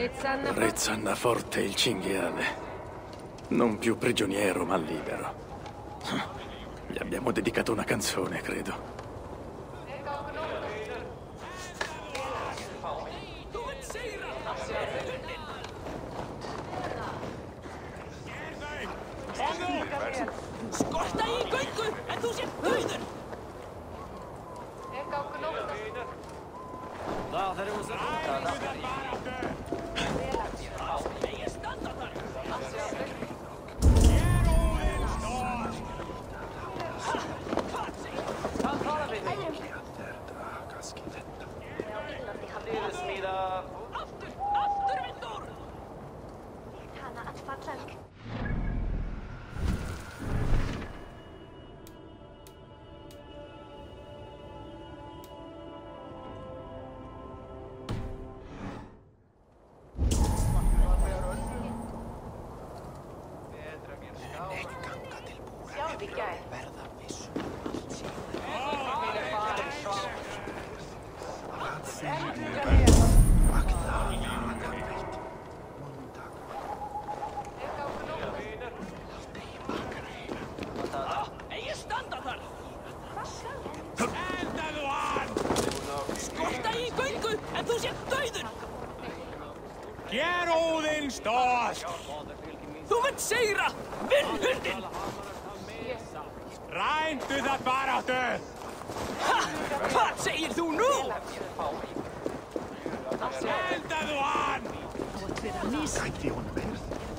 Rezzanna forte il cinghiale. Non più prigioniero, ma libero. Gli abbiamo dedicato una canzone, credo. Skorta í göngu, en þú sér dauður! Afturvindur! Hana að falla. Ei standa þar! Eldaðu hann! Skorta í göngu, en þú sér dauður! Ger Óðinn stórt! Þú munt sigra! Vinn hundinn! Rændu það baráttu! Ha! Hvað segir þú nú? Eldaðu hann! Gæti honum eins.